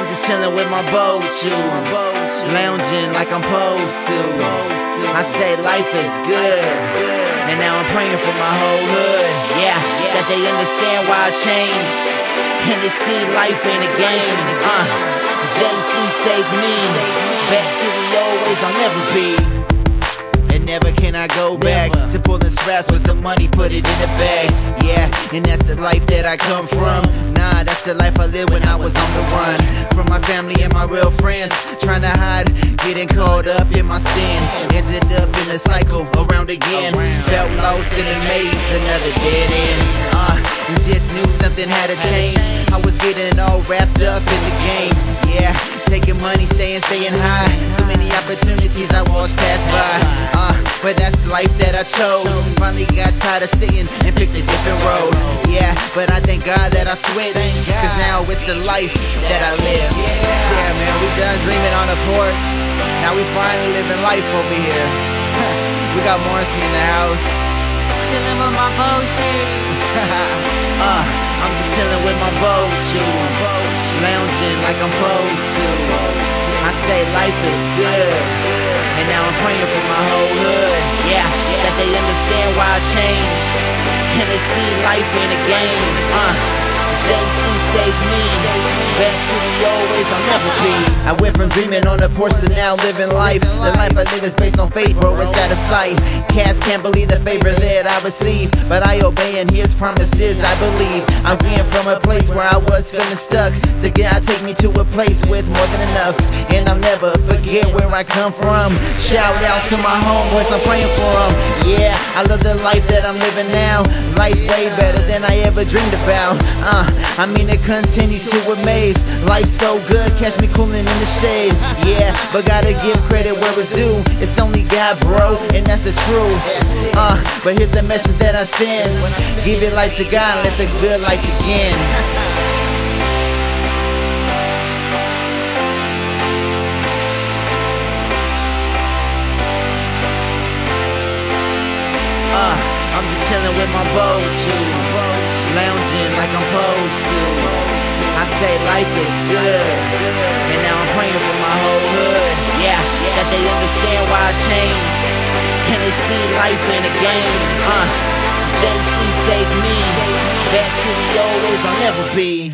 just chillin' with my boat shoes, lounging like I'm supposed to. I say life is good, and now I'm praying for my whole hood. Yeah, that they understand why I changed, and they see life ain't a game. JC saved me, back to the old ways I'll never be. And never can I go back to pulling scraps with the money, put it in the bag. Yeah, and that's the life that I come from. Nah, that's the life I lived when I was on the run from my family and my real friends, trying to hide, getting caught up in my sin. Ended up in a cycle, around again. Felt lost in a maze, another dead end. Just knew something had to change. I was getting all wrapped up in the game. Yeah, taking money, staying high. Too many opportunities I walked past by. But that's the life that I chose. Finally got tired of sitting and picked a different road. Yeah, but I thank God that I switched, cause now it's the life that I live. Yeah, man, we done dreaming on the porch. Now we finally living life over here. We got Morrissey in the house, chillin' with my boat shoes. I'm just chillin' with my boat shoes, lounging like I'm supposed to. I say life is good, and now I'm praying for my whole hood. Yeah, that they understand why I changed, and they see life ain't a game. JC saved me, back to the old ways I'll never be. I went from dreaming on the porch to now living life. The life I live is based on faith, bro, it's out of sight. Cats can't believe the favor that I receive, but I obey in his promises, I believe. I'm getting from a place where I was feeling stuck to God take me to a place with more than enough. And I'll never forget where I come from. Shout out to my homeboys, I'm praying for them. Yeah, I love the life that I'm living now. Life's way better than I ever dreamed about. I mean it continues to amaze. Life's so good, catch me cooling in the shade. Yeah, but gotta give credit where it's due. It's only God, bro, and that's the truth. But here's the message that I send: give your life to God and let the good life begin. I'm just chillin' with my boat shoes, lounging like I'm supposed to. I say life is good, and now I'm praying for my whole hood. Yeah, that they understand why I changed, and they see life ain't a game. JC saved me, back to the old ways I'll never be.